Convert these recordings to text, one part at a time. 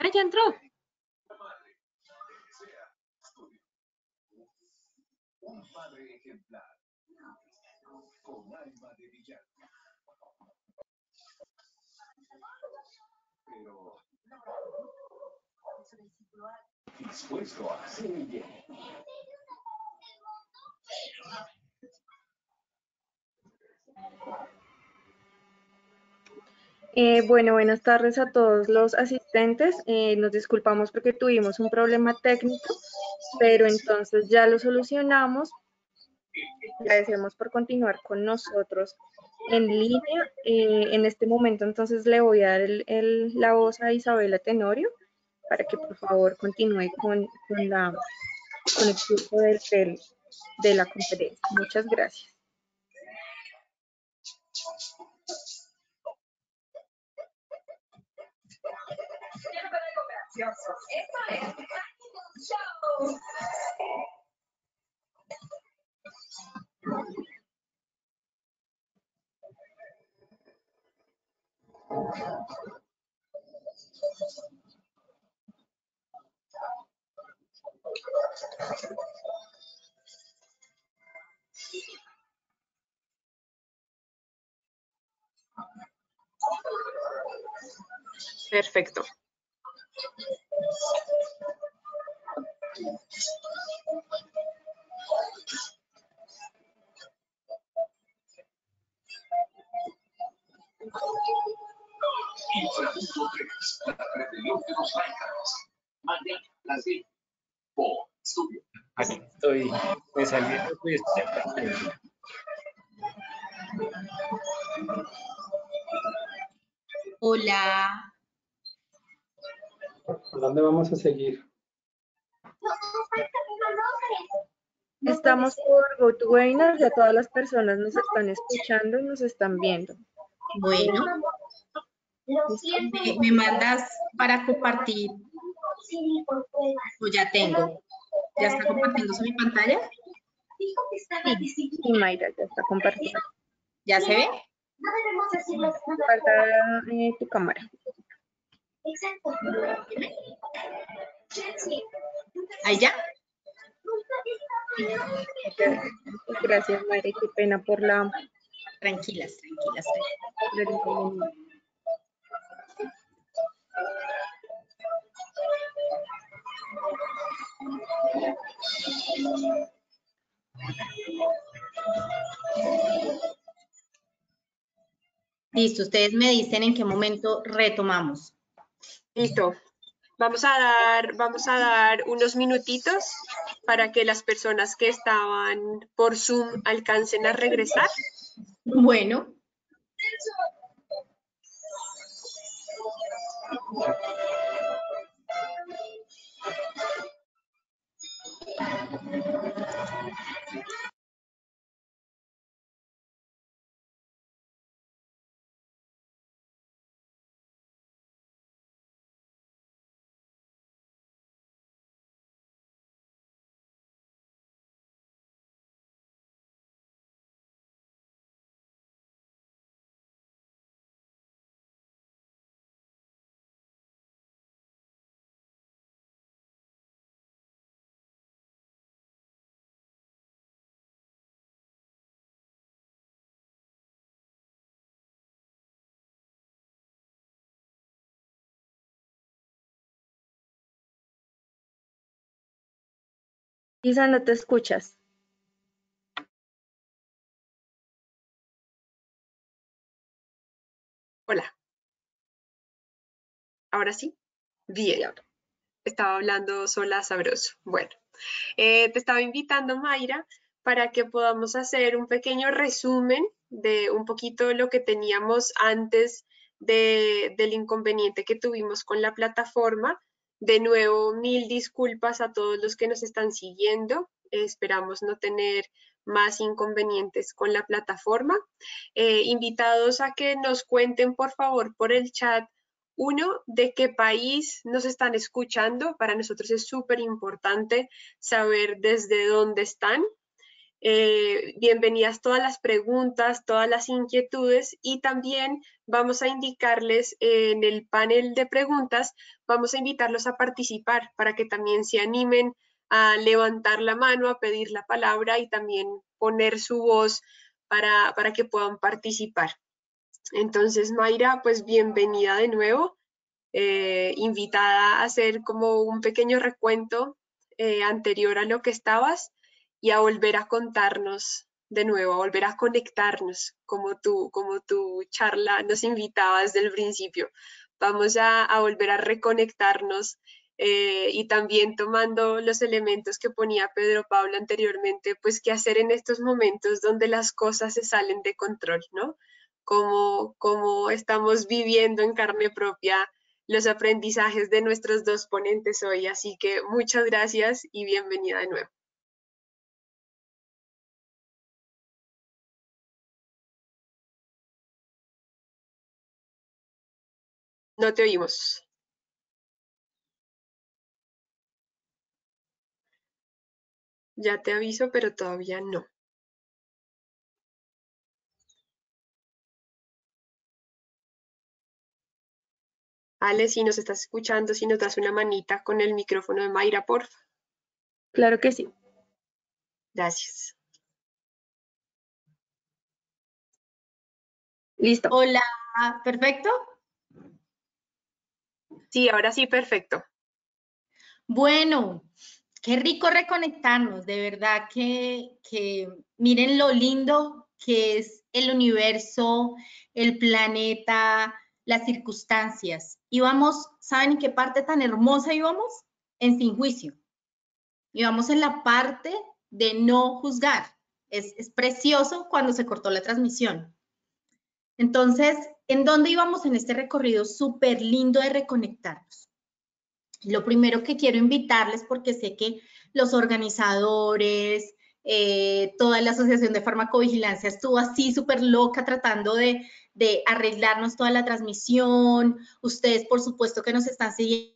¡Ah, ya entró! Un padre ejemplar, con alma de villano. Pero dispuesto a hacer el bien. Bueno, buenas tardes a todos los asistentes. Nos disculpamos porque tuvimos un problema técnico, pero entonces ya lo solucionamos. Agradecemos por continuar con nosotros en línea. En este momento entonces le voy a dar la voz a Isabela Tenorio para que por favor continúe con el curso de la conferencia. Muchas gracias. Perfecto. Aquí estoy, me salí de y estoy aprendiendo. Hola. ¿Por dónde vamos a seguir? Estamos por GoToWebinar, ya todas las personas nos están escuchando y nos están viendo. Bueno. ¿Me mandas para compartir? O ya tengo. ¿Ya está compartiéndose mi pantalla? Sí, Mayra, ya está compartiendo. ¿Ya se ve? Falta tu cámara. ¿Ahí ya? Gracias, Mayra, qué pena por la... Tranquilas. por el inconveniente. Listo, ustedes me dicen en qué momento retomamos. Listo. Vamos a dar unos minutitos para que las personas que estaban por Zoom alcancen a regresar. Bueno. Isa, no te escuchas. Hola. ¿Ahora sí? Bien. Estaba hablando sola sabroso. Bueno, te estaba invitando, Mayra, para que podamos hacer un pequeño resumen de un poquito lo que teníamos antes del inconveniente que tuvimos con la plataforma. De nuevo, mil disculpas a todos los que nos están siguiendo. Esperamos no tener más inconvenientes con la plataforma. Invitados a que nos cuenten, por favor, por el chat, uno, de qué país nos están escuchando. Para nosotros es súper importante saber desde dónde están. Bienvenidas todas las preguntas, todas las inquietudes, y también vamos a indicarles en el panel de preguntas, vamos a invitarlos a participar para que también se animen a levantar la mano, a pedir la palabra y también poner su voz para que puedan participar. Entonces, Mayra, pues bienvenida de nuevo, invitada a hacer como un pequeño recuento anterior a lo que estabas y a volver a contarnos de nuevo, a volver a conectarnos como tu charla nos invitaba desde el principio. Vamos a volver a reconectarnos y también tomando los elementos que ponía Pedro Pablo anteriormente, pues qué hacer en estos momentos donde las cosas se salen de control, ¿no? Cómo estamos viviendo en carne propia los aprendizajes de nuestros dos ponentes hoy. Así que muchas gracias y bienvenida de nuevo. No te oímos. Ya te aviso, pero todavía no. Ale, si nos estás escuchando, si nos das una manita con el micrófono de Mayra, porfa. Claro que sí. Gracias. Listo. Hola, ¿perfecto? Sí, ahora sí, perfecto. Bueno, qué rico reconectarnos, de verdad que miren lo lindo que es el universo, el planeta, las circunstancias. Íbamos, ¿saben en qué parte tan hermosa íbamos? En sin juicio. Íbamos en la parte de no juzgar. Es precioso cuando se cortó la transmisión. Entonces, ¿en dónde íbamos en este recorrido súper lindo de reconectarnos? Lo primero que quiero invitarles, porque sé que los organizadores, toda la Asociación de Farmacovigilancia estuvo así súper loca tratando de arreglarnos toda la transmisión. Ustedes, por supuesto, que nos están siguiendo,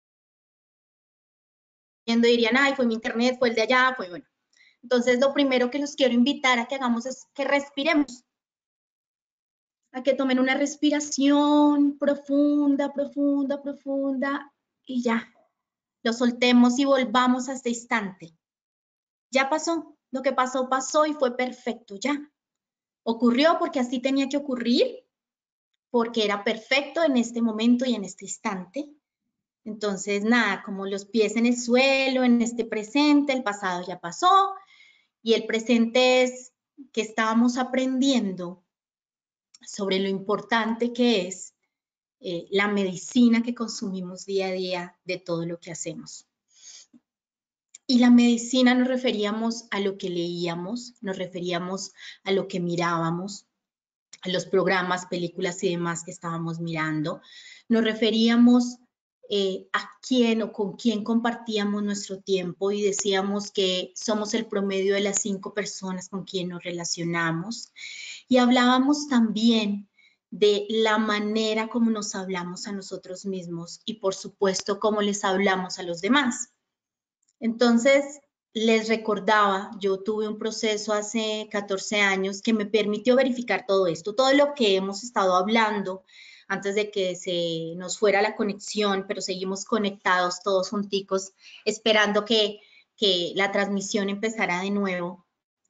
dirían, ay, fue mi internet, fue el de allá, fue bueno. Entonces, lo primero que los quiero invitar a que hagamos es que respiremos. A que tomen una respiración profunda, profunda, profunda, y ya, lo soltemos y volvamos a este instante. Ya pasó, lo que pasó, pasó y fue perfecto, ya. Ocurrió porque así tenía que ocurrir, porque era perfecto en este momento y en este instante. Entonces, nada, como los pies en el suelo, en este presente, el pasado ya pasó, y el presente es que estábamos aprendiendo sobre lo importante que es la medicina que consumimos día a día de todo lo que hacemos. Y la medicina nos referíamos a lo que leíamos, nos referíamos a lo que mirábamos, a los programas, películas y demás que estábamos mirando. Nos referíamos a quién o con quién compartíamos nuestro tiempo y decíamos que somos el promedio de las 5 personas con quien nos relacionamos. Y hablábamos también de la manera como nos hablamos a nosotros mismos y, por supuesto, cómo les hablamos a los demás. Entonces, les recordaba, yo tuve un proceso hace 14 años que me permitió verificar todo esto, todo lo que hemos estado hablando antes de que se nos fuera la conexión, pero seguimos conectados todos junticos, esperando que la transmisión empezara de nuevo.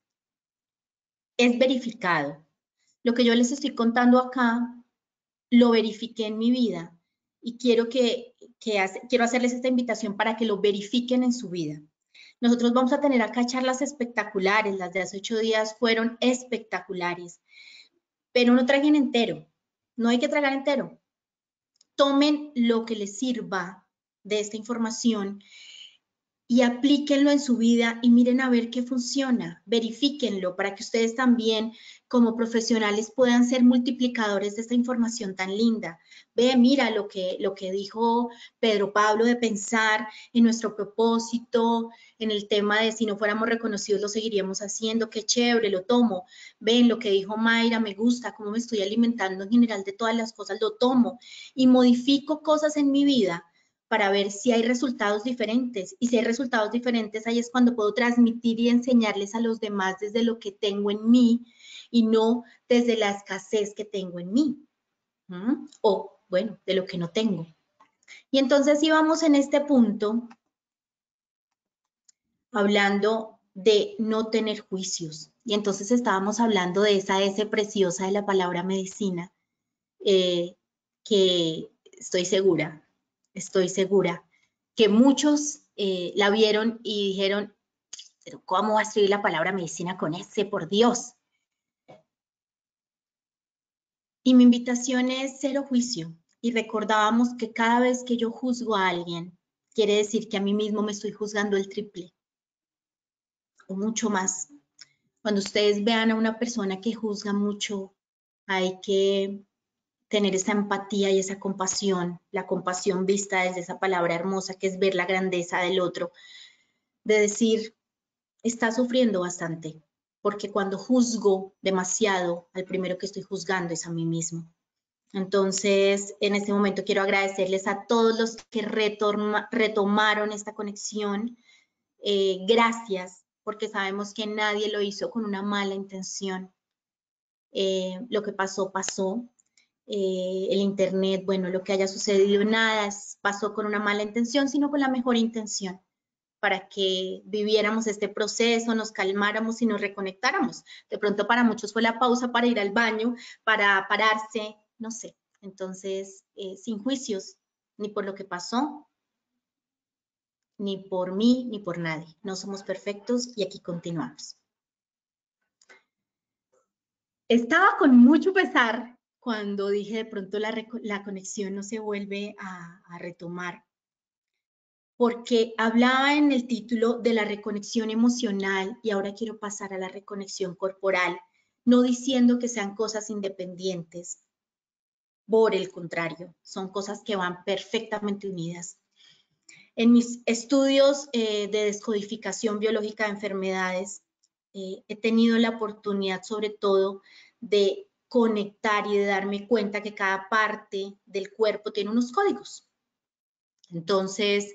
Es verificado. Lo que yo les estoy contando acá, lo verifiqué en mi vida y quiero hacerles esta invitación para que lo verifiquen en su vida. Nosotros vamos a tener acá charlas espectaculares, las de hace 8 días fueron espectaculares, pero no traguen entero, no hay que tragar entero. Tomen lo que les sirva de esta información y aplíquenlo en su vida y miren a ver qué funciona, verifíquenlo para que ustedes también como profesionales puedan ser multiplicadores de esta información tan linda. Ve, mira lo que dijo Pedro Pablo de pensar en nuestro propósito, en el tema de si no fuéramos reconocidos lo seguiríamos haciendo, qué chévere, lo tomo. Ven lo que dijo Mayra, me gusta, cómo me estoy alimentando en general de todas las cosas, lo tomo y modifico cosas en mi vida para ver si hay resultados diferentes. Y si hay resultados diferentes, ahí es cuando puedo transmitir y enseñarles a los demás desde lo que tengo en mí y no desde la escasez que tengo en mí. O, bueno, de lo que no tengo. Y entonces íbamos en este punto hablando de no tener juicios. Y entonces estábamos hablando de esa S preciosa de la palabra medicina, que estoy segura que muchos la vieron y dijeron, pero ¿cómo va a escribir la palabra medicina con S? Por Dios. Y mi invitación es cero juicio. Y recordábamos que cada vez que yo juzgo a alguien, quiere decir que a mí mismo me estoy juzgando el triple o mucho más. Cuando ustedes vean a una persona que juzga mucho, hay que tener esa empatía y esa compasión, la compasión vista desde esa palabra hermosa que es ver la grandeza del otro, de decir, está sufriendo bastante, porque cuando juzgo demasiado, al primero que estoy juzgando es a mí mismo. Entonces, en este momento quiero agradecerles a todos los que retomaron esta conexión. Gracias, porque sabemos que nadie lo hizo con una mala intención. Lo que pasó, pasó. El internet, bueno, lo que haya sucedido, nada pasó con una mala intención, sino con la mejor intención, para que viviéramos este proceso, nos calmáramos y nos reconectáramos. De pronto para muchos fue la pausa para ir al baño, para pararse, no sé. Entonces, sin juicios, ni por lo que pasó, ni por mí, ni por nadie. No somos perfectos y aquí continuamos. Estaba con mucho pesar cuando dije de pronto la conexión no se vuelve a retomar, porque hablaba en el título de la reconexión emocional y ahora quiero pasar a la reconexión corporal, no diciendo que sean cosas independientes, por el contrario, son cosas que van perfectamente unidas. En mis estudios de descodificación biológica de enfermedades, he tenido la oportunidad sobre todo de conectar y de darme cuenta que cada parte del cuerpo tiene unos códigos. Entonces,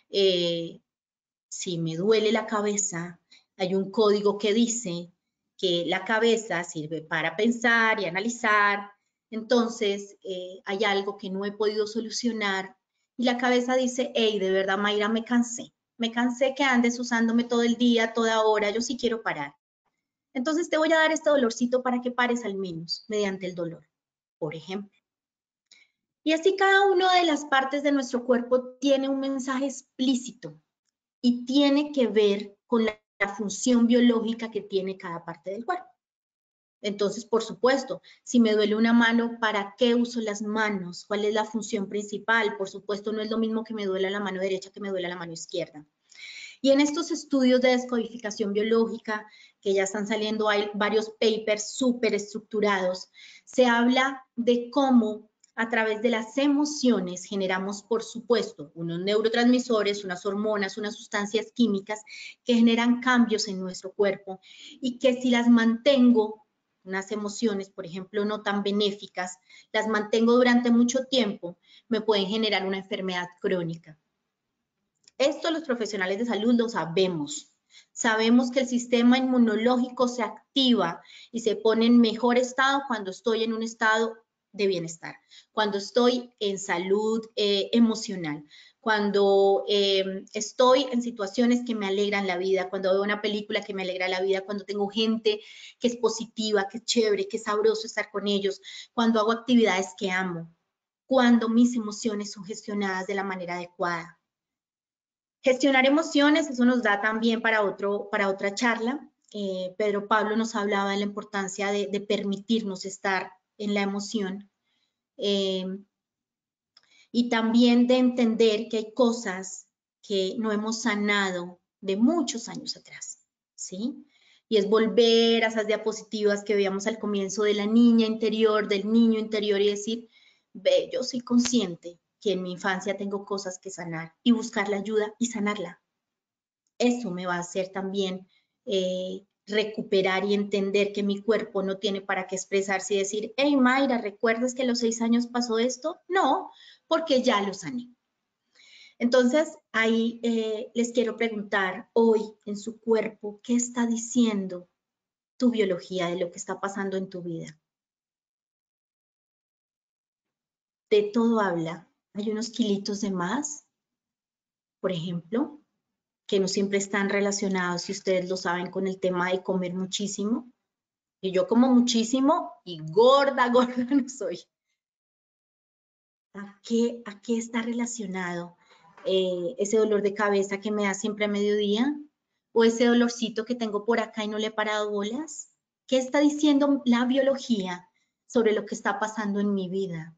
si me duele la cabeza, hay un código que dice que la cabeza sirve para pensar y analizar. Entonces, hay algo que no he podido solucionar y la cabeza dice, hey, de verdad, Mayra, me cansé que andes usándome todo el día, toda hora, yo sí quiero parar. Entonces te voy a dar este dolorcito para que pares al menos mediante el dolor, por ejemplo. Y así cada una de las partes de nuestro cuerpo tiene un mensaje explícito y tiene que ver con la función biológica que tiene cada parte del cuerpo. Entonces, por supuesto, si me duele una mano, ¿para qué uso las manos? ¿Cuál es la función principal? Por supuesto, no es lo mismo que me duele la mano derecha que me duele la mano izquierda. Y en estos estudios de descodificación biológica, que ya están saliendo, hay varios papers súper estructurados, se habla de cómo a través de las emociones generamos, por supuesto, unos neurotransmisores, unas hormonas, unas sustancias químicas que generan cambios en nuestro cuerpo y que si las mantengo, unas emociones, por ejemplo, no tan benéficas, las mantengo durante mucho tiempo, me pueden generar una enfermedad crónica. Esto los profesionales de salud lo sabemos. Sabemos que el sistema inmunológico se activa y se pone en mejor estado cuando estoy en un estado de bienestar, cuando estoy en salud emocional, cuando estoy en situaciones que me alegran la vida, cuando veo una película que me alegra la vida, cuando tengo gente que es positiva, que es chévere, que es sabroso estar con ellos, cuando hago actividades que amo, cuando mis emociones son gestionadas de la manera adecuada. Gestionar emociones, eso nos da también para otra charla. Pedro Pablo nos hablaba de la importancia de permitirnos estar en la emoción y también de entender que hay cosas que no hemos sanado de muchos años atrás, ¿sí? Y es volver a esas diapositivas que veíamos al comienzo de la niña interior, del niño interior y decir, ve, yo soy consciente que en mi infancia tengo cosas que sanar y buscar la ayuda y sanarla. Eso me va a hacer también recuperar y entender que mi cuerpo no tiene para qué expresarse y decir, hey Mayra, ¿recuerdas que a los 6 años pasó esto? No, porque ya lo sané. Entonces, ahí les quiero preguntar hoy en su cuerpo, ¿qué está diciendo tu biología de lo que está pasando en tu vida? De todo habla. Hay unos kilitos de más, por ejemplo, que no siempre están relacionados, si ustedes lo saben, con el tema de comer muchísimo. Y yo como muchísimo y gorda, gorda no soy. ¿A qué está relacionado ese dolor de cabeza que me da siempre a mediodía? ¿O ese dolorcito que tengo por acá y no le he parado bolas? ¿Qué está diciendo la biología sobre lo que está pasando en mi vida?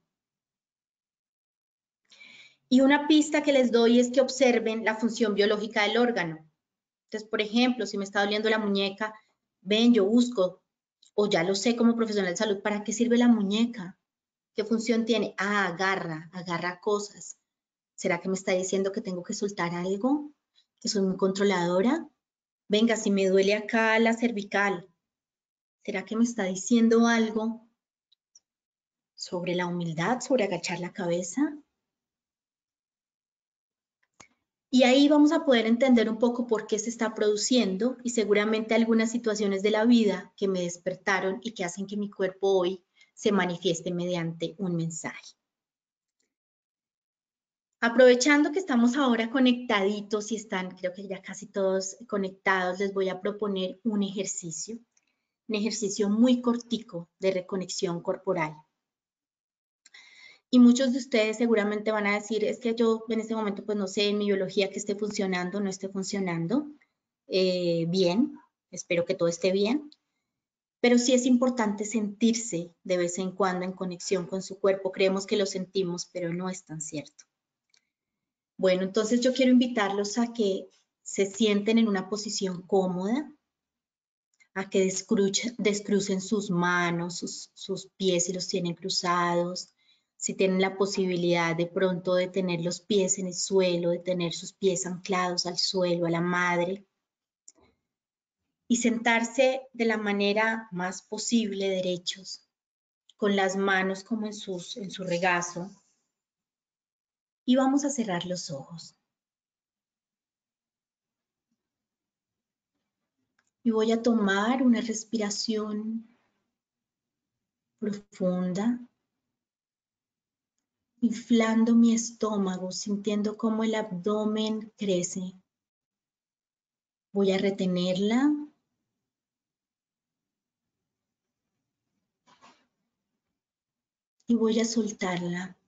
Y una pista que les doy es que observen la función biológica del órgano. Entonces, por ejemplo, si me está doliendo la muñeca, ven, yo busco, o ya lo sé como profesional de salud, ¿para qué sirve la muñeca? ¿Qué función tiene? Ah, agarra cosas. ¿Será que me está diciendo que tengo que soltar algo? ¿Que soy muy controladora? Venga, si me duele acá la cervical, ¿será que me está diciendo algo sobre la humildad, sobre agachar la cabeza? Y ahí vamos a poder entender un poco por qué se está produciendo y seguramente algunas situaciones de la vida que me despertaron y que hacen que mi cuerpo hoy se manifieste mediante un mensaje. Aprovechando que estamos ahora conectaditos y están, creo que ya casi todos conectados, les voy a proponer un ejercicio muy cortico de reconexión corporal. Y muchos de ustedes seguramente van a decir, es que yo en este momento pues no sé en mi biología que esté funcionando, no esté funcionando bien, espero que todo esté bien, pero sí es importante sentirse de vez en cuando en conexión con su cuerpo. Creemos que lo sentimos, pero no es tan cierto. Bueno, entonces yo quiero invitarlos a que se sienten en una posición cómoda, a que descrucen sus manos, sus pies si los tienen cruzados, si tienen la posibilidad de pronto de tener los pies en el suelo, de tener sus pies anclados al suelo, a la madre, y sentarse de la manera más posible derechos, con las manos como en su regazo, y vamos a cerrar los ojos. Y voy a tomar una respiración profunda, inflando mi estómago, sintiendo cómo el abdomen crece. Voy a retenerla. Y voy a soltarla.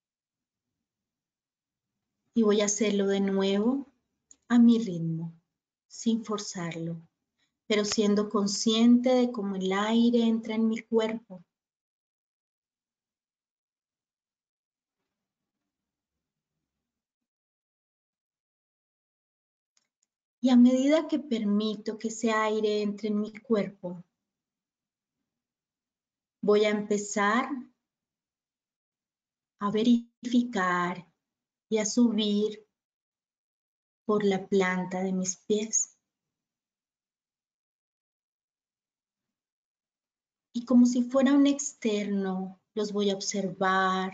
Y voy a hacerlo de nuevo a mi ritmo, sin forzarlo, pero siendo consciente de cómo el aire entra en mi cuerpo. Y a medida que permito que ese aire entre en mi cuerpo, voy a empezar a verificar y a subir por la planta de mis pies. Y como si fuera un externo, los voy a observar.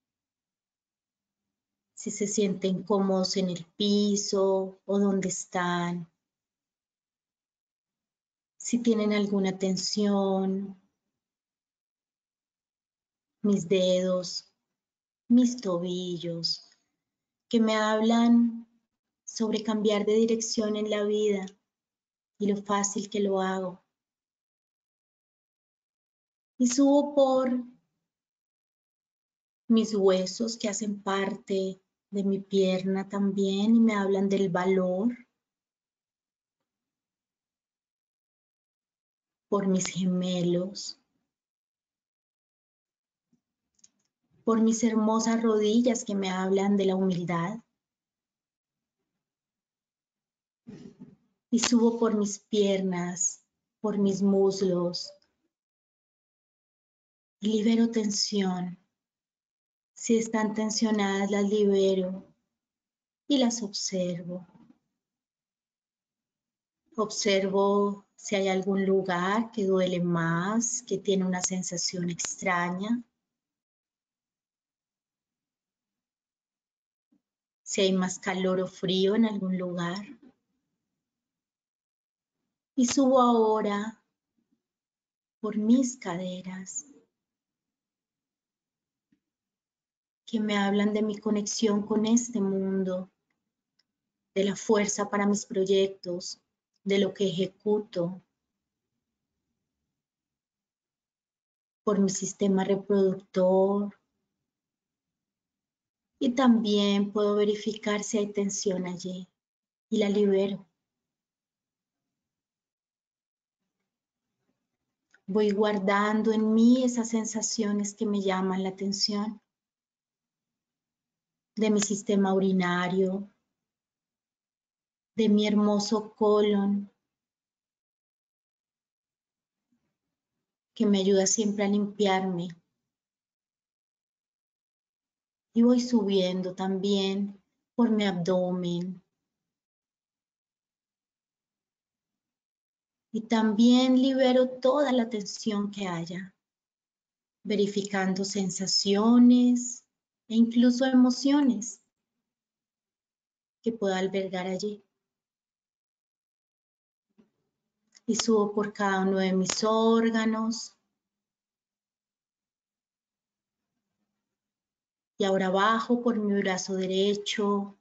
Si se sienten cómodos en el piso o donde están. Si tienen alguna tensión. Mis dedos, mis tobillos, que me hablan sobre cambiar de dirección en la vida y lo fácil que lo hago. Y subo por mis huesos que hacen parte de mi pierna también y me hablan del valor. Por mis gemelos. Por mis hermosas rodillas que me hablan de la humildad. Y subo por mis piernas, por mis muslos. Y libero tensión. Si están tensionadas, las libero y las observo. Observo si hay algún lugar que duele más, que tiene una sensación extraña. si hay más calor o frío en algún lugar. Y subo ahora por mis caderas, que me hablan de mi conexión con este mundo, de la fuerza para mis proyectos, de lo que ejecuto, por mi sistema reproductor. Y también puedo verificar si hay tensión allí y la libero. Voy guardando en mí esas sensaciones que me llaman la atención, de mi sistema urinario, de mi hermoso colon, que me ayuda siempre a limpiarme. Y voy subiendo también por mi abdomen. Y también libero toda la tensión que haya, verificando sensaciones e incluso emociones que pueda albergar allí. Y subo por cada uno de mis órganos. Y ahora bajo por mi brazo derecho.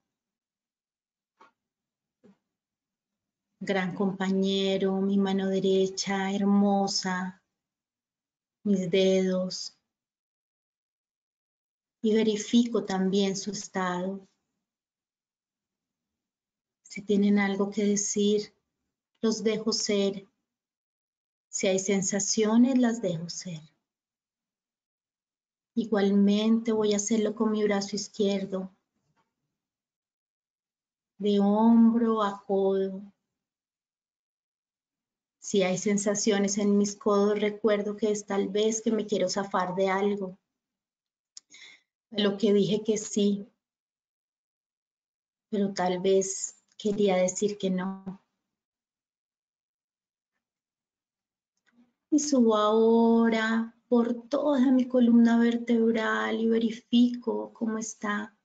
Gran compañero, mi mano derecha, hermosa, mis dedos. Y verifico también su estado. Si tienen algo que decir, los dejo ser. Si hay sensaciones, las dejo ser. Igualmente voy a hacerlo con mi brazo izquierdo, de hombro a codo. Si hay sensaciones en mis codos, recuerdo que es tal vez que me quiero zafar de algo, de lo que dije que sí, pero tal vez quería decir que no. Y subo ahora por toda mi columna vertebral y verifico cómo está.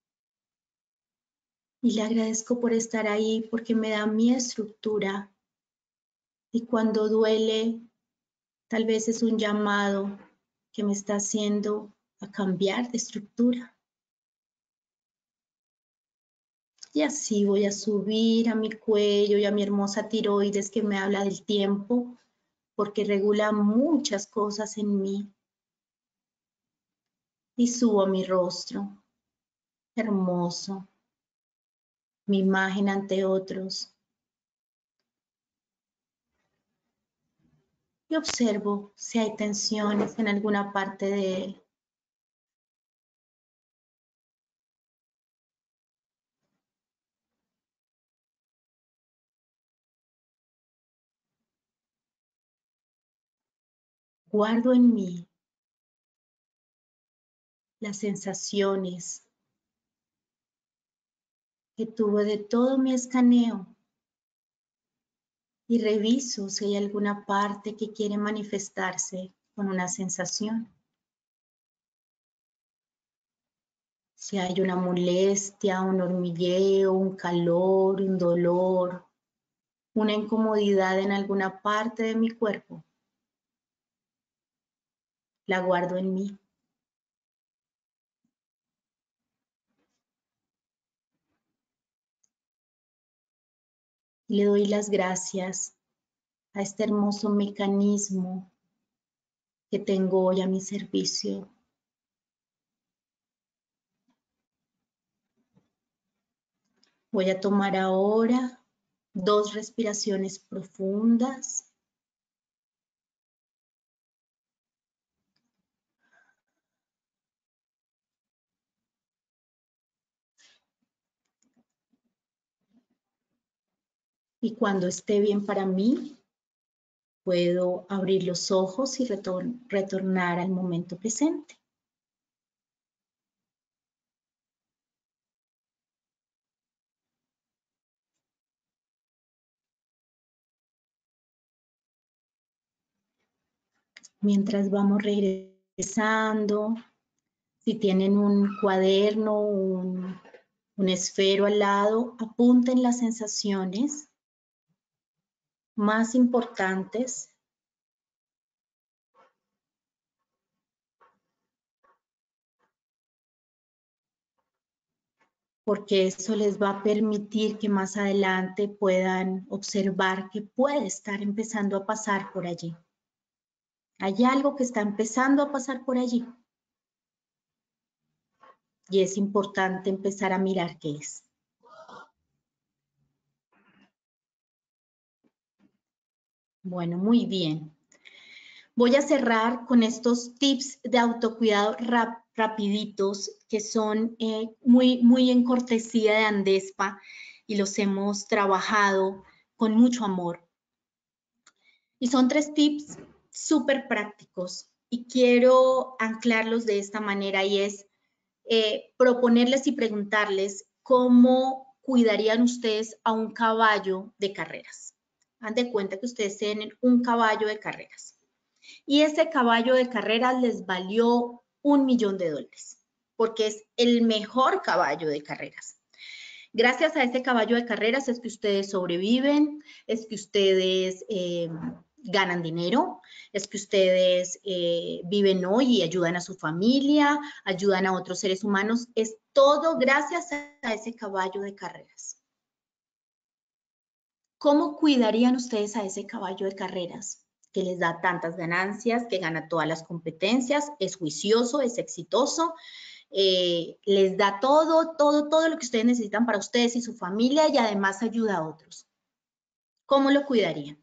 Y le agradezco por estar ahí porque me da mi estructura. Y cuando duele, tal vez es un llamado que me está haciendo a cambiar de estructura. Y así voy a subir a mi cuello y a mi hermosa tiroides que me habla del tiempo, porque regula muchas cosas en mí. Y subo a mi rostro, hermoso, mi imagen ante otros. Y observo si hay tensiones en alguna parte de él. Guardo en mí las sensaciones que tuve de todo mi escaneo y reviso si hay alguna parte que quiere manifestarse con una sensación. Si hay una molestia, un hormigueo, un calor, un dolor, una incomodidad en alguna parte de mi cuerpo, la guardo en mí. Y le doy las gracias a este hermoso mecanismo que tengo hoy a mi servicio. Voy a tomar ahora 2 respiraciones profundas. Y cuando esté bien para mí, puedo abrir los ojos y retornar al momento presente. Mientras vamos regresando, si tienen un cuaderno, un un esfero al lado, apunten las sensaciones más importantes. Porque eso les va a permitir que más adelante puedan observar que puede estar empezando a pasar por allí. Hay algo que está empezando a pasar por allí. Y es importante empezar a mirar qué es. Bueno, muy bien. Voy a cerrar con estos tips de autocuidado rapiditos que son muy en cortesía de Andespa y los hemos trabajado con mucho amor. Y son 3 tips súper prácticos y quiero anclarlos de esta manera y es proponerles y preguntarles cómo cuidarían ustedes a un caballo de carreras. Haz de cuenta que ustedes tienen un caballo de carreras y ese caballo de carreras les valió $1.000.000 porque es el mejor caballo de carreras. Gracias a ese caballo de carreras es que ustedes sobreviven, es que ustedes ganan dinero, es que ustedes viven hoy y ayudan a su familia, ayudan a otros seres humanos. Es todo gracias a ese caballo de carreras. ¿Cómo cuidarían ustedes a ese caballo de carreras que les da tantas ganancias, que gana todas las competencias, es juicioso, es exitoso? Les da todo lo que ustedes necesitan para ustedes y su familia y además ayuda a otros. ¿Cómo lo cuidarían?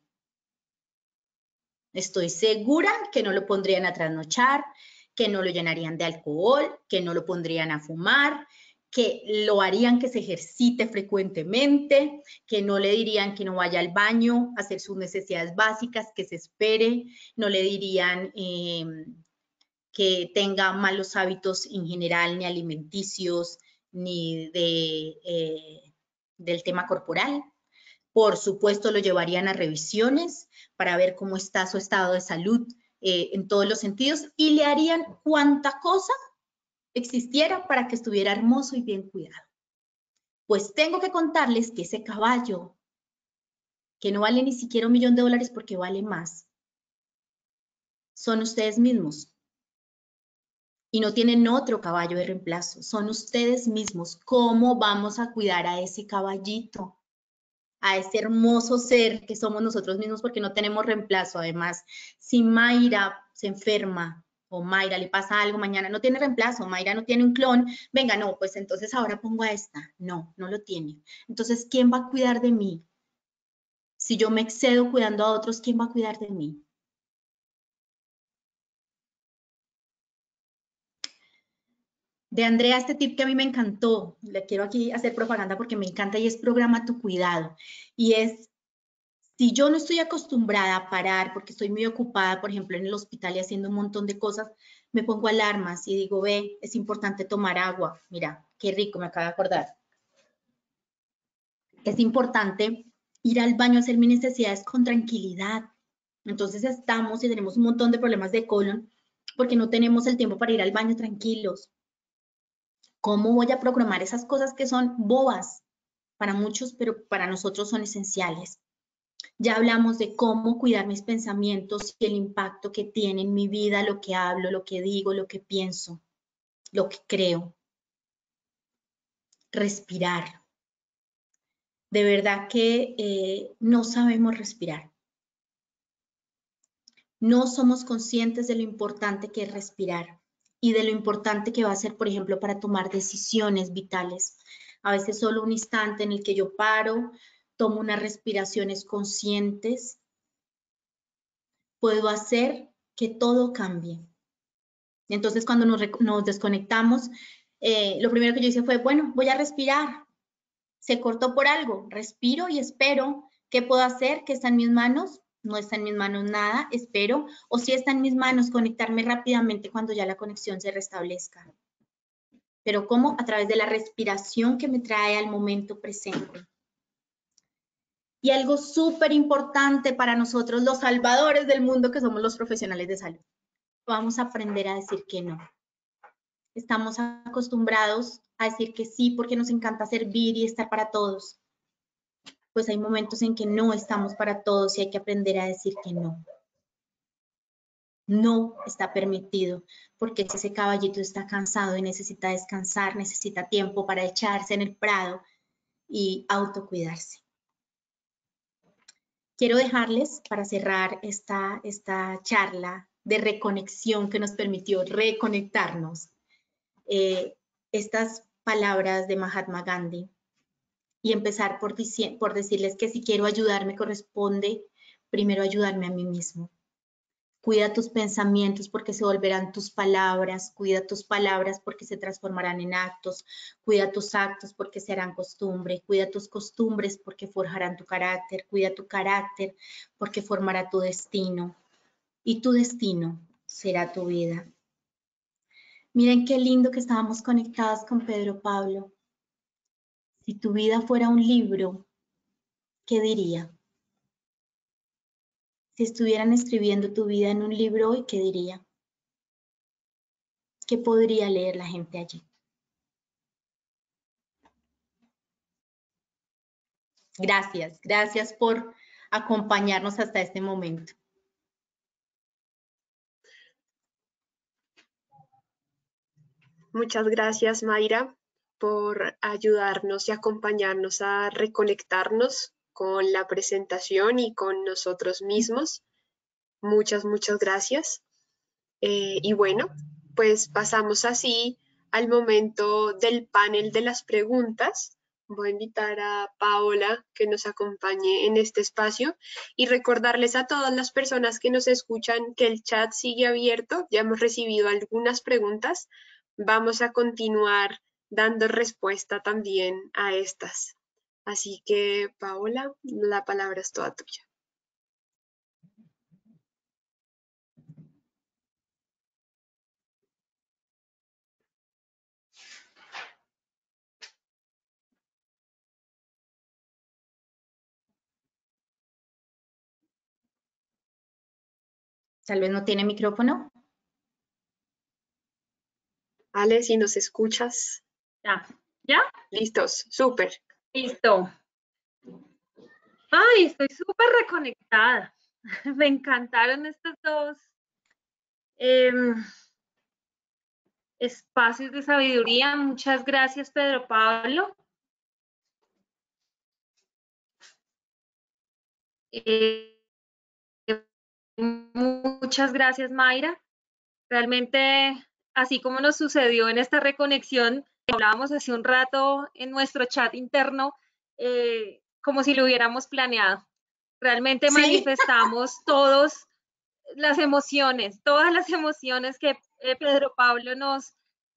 Estoy segura que no lo pondrían a trasnochar, que no lo llenarían de alcohol, que no lo pondrían a fumar, que lo harían que se ejercite frecuentemente, que no le dirían que no vaya al baño a hacer sus necesidades básicas, que se espere, no le dirían que tenga malos hábitos en general, ni alimenticios, ni del tema corporal. Por supuesto, lo llevarían a revisiones para ver cómo está su estado de salud en todos los sentidos y le harían cuanta cosa existiera para que estuviera hermoso y bien cuidado. Pues tengo que contarles que ese caballo, que no vale ni siquiera $1.000.000 porque vale más, son ustedes mismos. Y no tienen otro caballo de reemplazo, son ustedes mismos. ¿Cómo vamos a cuidar a ese caballito? A ese hermoso ser que somos nosotros mismos porque no tenemos reemplazo. Además, si Mayra se enferma o Mayra le pasa algo mañana, no tiene reemplazo, Mayra no tiene un clon, venga, no, pues entonces ahora pongo a esta. No, no lo tiene. Entonces, ¿quién va a cuidar de mí? Si yo me excedo cuidando a otros, ¿quién va a cuidar de mí? De Andrea, este tip que a mí me encantó, le quiero aquí hacer propaganda porque me encanta y es programa tu cuidado. Y es, si yo no estoy acostumbrada a parar porque estoy muy ocupada, por ejemplo, en el hospital y haciendo un montón de cosas, me pongo alarmas y digo, ve, es importante tomar agua. Mira, qué rico, me acabo de acordar. Es importante ir al baño a hacer mis necesidades con tranquilidad. Entonces estamos y tenemos un montón de problemas de colon porque no tenemos el tiempo para ir al baño tranquilos. ¿Cómo voy a programar esas cosas que son bobas para muchos, pero para nosotros son esenciales? Ya hablamos de cómo cuidar mis pensamientos y el impacto que tiene en mi vida, lo que hablo, lo que digo, lo que pienso, lo que creo. Respirar. De verdad que no sabemos respirar. No somos conscientes de lo importante que es respirar y de lo importante que va a ser, por ejemplo, para tomar decisiones vitales. A veces solo un instante en el que yo paro, tomo unas respiraciones conscientes, puedo hacer que todo cambie. Entonces, cuando nos desconectamos, lo primero que yo hice fue, bueno, voy a respirar. Se cortó por algo, respiro y espero. ¿Qué puedo hacer? ¿Qué está en mis manos? No está en mis manos nada, espero. O si está en mis manos, conectarme rápidamente cuando ya la conexión se restablezca. Pero ¿cómo? A través de la respiración que me trae al momento presente. Y algo súper importante para nosotros, los salvadores del mundo, que somos los profesionales de salud. Vamos a aprender a decir que no. Estamos acostumbrados a decir que sí porque nos encanta servir y estar para todos. Pues hay momentos en que no estamos para todos y hay que aprender a decir que no. No está permitido, porque ese caballito está cansado y necesita descansar, necesita tiempo para echarse en el prado y autocuidarse. Quiero dejarles, para cerrar esta charla de reconexión que nos permitió reconectarnos, estas palabras de Mahatma Gandhi y empezar por decirles que si quiero ayudar, me corresponde primero ayudarme a mí mismo. Cuida tus pensamientos porque se volverán tus palabras, cuida tus palabras porque se transformarán en actos, cuida tus actos porque serán costumbre, cuida tus costumbres porque forjarán tu carácter, cuida tu carácter porque formará tu destino y tu destino será tu vida. Miren qué lindo que estábamos conectadas con Pedro Pablo. Si tu vida fuera un libro, ¿qué diría? Si estuvieran escribiendo tu vida en un libro hoy, ¿qué diría? ¿Qué podría leer la gente allí? Gracias, gracias por acompañarnos hasta este momento. Muchas gracias, Mayra, por ayudarnos y acompañarnos a reconectarnos con la presentación y con nosotros mismos. Muchas, muchas gracias. Y bueno, pues pasamos así al momento del panel de las preguntas. Voy a invitar a Paola que nos acompañe en este espacio y recordarles a todas las personas que nos escuchan que el chat sigue abierto. Ya hemos recibido algunas preguntas. Vamos a continuar dando respuesta también a estas. Así que, Paola, la palabra es toda tuya. Tal vez no tiene micrófono. Ale, si nos escuchas. ¿Ya? Listos, súper. Listo. Ay, estoy súper reconectada. Me encantaron estos dos espacios de sabiduría. Muchas gracias, Pedro Pablo. Muchas gracias, Mayra. Realmente, así como nos sucedió en esta reconexión, hablábamos hace un rato en nuestro chat interno, como si lo hubiéramos planeado. Realmente Sí. manifestamos todas las emociones que Pedro Pablo nos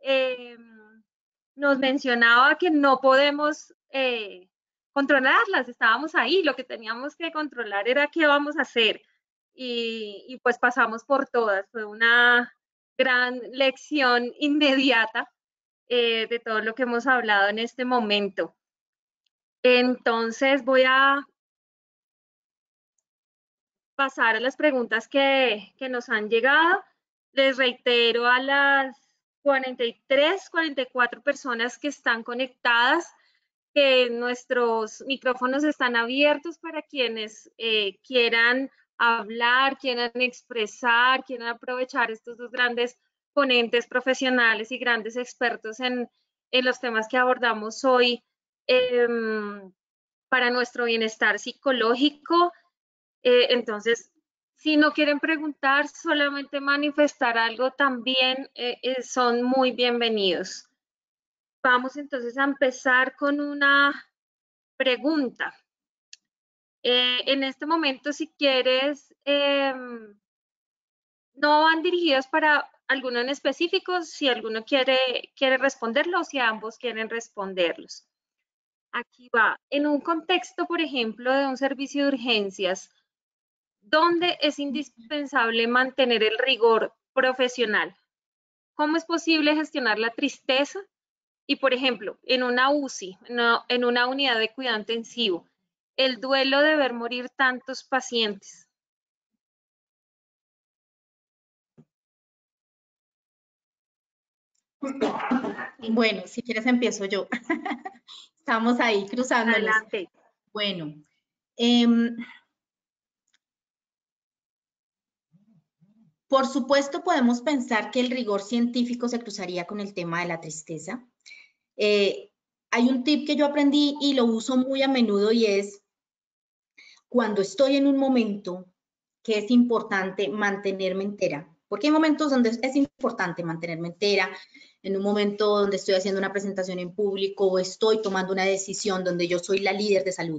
mencionaba, que no podemos controlarlas. Estábamos ahí, lo que teníamos que controlar era qué vamos a hacer. Y pues pasamos por todas. Fue una gran lección inmediata de todo lo que hemos hablado en este momento. Entonces voy a pasar a las preguntas que nos han llegado. Les reitero a las 43, 44 personas que están conectadas que nuestros micrófonos están abiertos para quienes quieran hablar, quieran expresar, quieran aprovechar estos dos grandes ponentes profesionales y grandes expertos en los temas que abordamos hoy para nuestro bienestar psicológico. Entonces, si no quieren preguntar, solamente manifestar algo también son muy bienvenidos. Vamos entonces a empezar con una pregunta. En este momento, si quieres, no van dirigidos para alguno en específico, si alguno quiere responderlo o si ambos quieren responderlos. Aquí va. En un contexto, por ejemplo, de un servicio de urgencias, ¿dónde es indispensable mantener el rigor profesional? ¿Cómo es posible gestionar la tristeza? Y, por ejemplo, en una UCI, en una unidad de cuidado intensivo, el duelo de ver morir tantos pacientes. Bueno, si quieres empiezo yo. Estamos ahí cruzándonos. Adelante. Bueno, por supuesto podemos pensar que el rigor científico se cruzaría con el tema de la tristeza. Hay un tip que yo aprendí y lo uso muy a menudo y es cuando estoy en un momento que es importante mantenerme entera, porque hay momentos donde es importante mantenerme entera, en un momento donde estoy haciendo una presentación en público o estoy tomando una decisión donde yo soy la líder de salud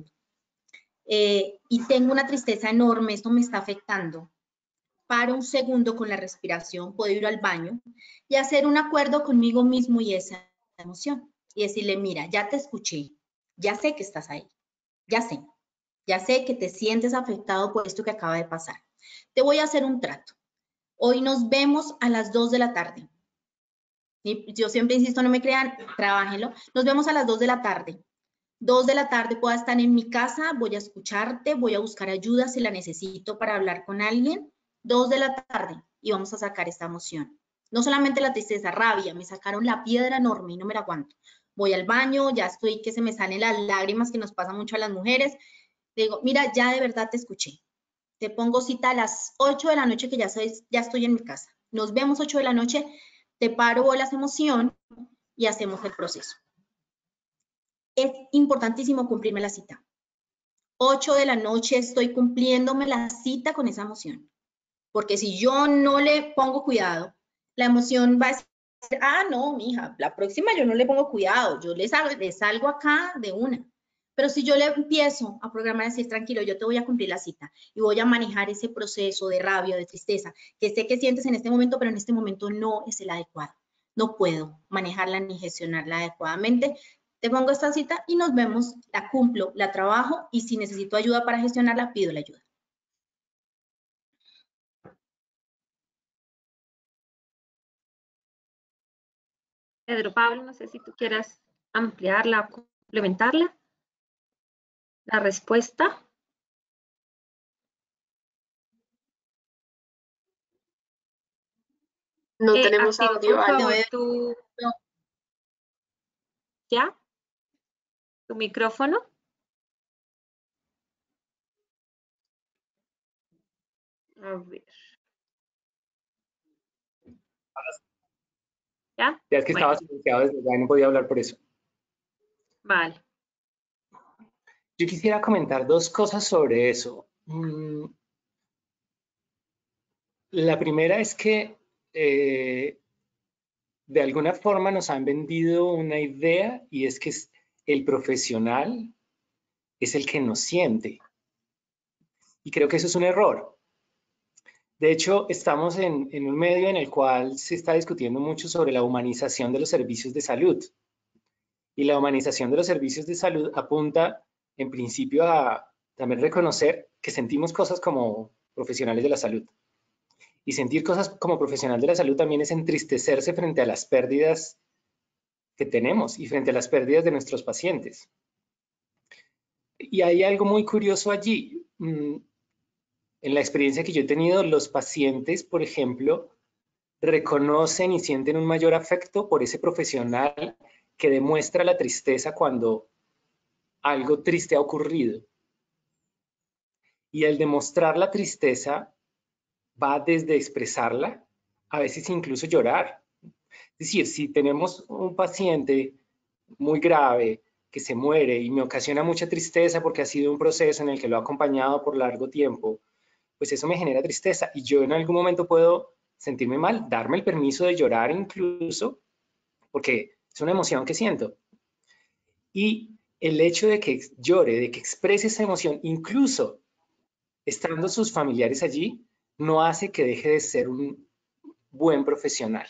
y tengo una tristeza enorme, esto me está afectando. Paro un segundo con la respiración, puedo ir al baño y hacer un acuerdo conmigo mismo y esa emoción y decirle, mira, ya te escuché, ya sé que estás ahí, ya sé que te sientes afectado por esto que acaba de pasar. Te voy a hacer un trato. Hoy nos vemos a las 2 de la tarde. Y yo siempre insisto, no me crean, trabájenlo. Nos vemos a las 2 de la tarde. 2 de la tarde puedo estar en mi casa, voy a escucharte, voy a buscar ayuda si la necesito para hablar con alguien. 2 de la tarde y vamos a sacar esta emoción. No solamente la tristeza, rabia, me sacaron la piedra enorme y no me la aguanto. Voy al baño, ya estoy que se me salen las lágrimas que nos pasa mucho a las mujeres. Le digo, mira, ya de verdad te escuché. Te pongo cita a las 8 de la noche que ya estoy en mi casa. Nos vemos 8 de la noche, te paro bolas emoción y hacemos el proceso. Es importantísimo cumplirme la cita. 8 de la noche estoy cumpliéndome la cita con esa emoción. Porque si yo no le pongo cuidado, la emoción va a decir, ah, no, mija, la próxima yo no le pongo cuidado, yo le salgo acá de una. Pero si yo le empiezo a programar, a decir, tranquilo, yo te voy a cumplir la cita y voy a manejar ese proceso de rabia, de tristeza, que sé que sientes en este momento, pero en este momento no es el adecuado. No puedo manejarla ni gestionarla adecuadamente. Te pongo esta cita y nos vemos, la cumplo, la trabajo y si necesito ayuda para gestionarla, pido la ayuda. Pedro Pablo, no sé si tú quieras ampliarla o complementarla. La respuesta. No tenemos Activa audio, por Ale. favor tu, ¿ya? Tu micrófono. A ver. ¿Ya? Ya es que Bueno, estaba silenciado desde ya y no podía hablar por eso. vale. Yo quisiera comentar dos cosas sobre eso. La primera es que de alguna forma nos han vendido una idea y es que el profesional es el que nos siente. Y creo que eso es un error. De hecho, estamos en un medio en el cual se está discutiendo mucho sobre la humanización de los servicios de salud. Y la humanización de los servicios de salud apunta, en principio, a también reconocer que sentimos cosas como profesionales de la salud. Y sentir cosas como profesional de la salud también es entristecerse frente a las pérdidas que tenemos y frente a las pérdidas de nuestros pacientes. Y hay algo muy curioso allí. En la experiencia que yo he tenido, los pacientes, por ejemplo, reconocen y sienten un mayor afecto por ese profesional que demuestra la tristeza cuando algo triste ha ocurrido. Y el demostrar la tristeza va desde expresarla, a veces incluso llorar. Es decir, si tenemos un paciente muy grave que se muere y me ocasiona mucha tristeza porque ha sido un proceso en el que lo he acompañado por largo tiempo, pues eso me genera tristeza y yo en algún momento puedo sentirme mal, darme el permiso de llorar incluso, porque es una emoción que siento. Y el hecho de que llore, de que exprese esa emoción, incluso estando sus familiares allí, no hace que deje de ser un buen profesional.